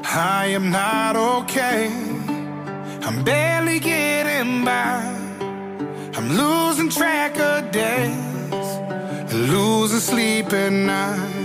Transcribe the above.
I am not okay. I'm barely getting by. I'm losing track of days, losing sleep at night.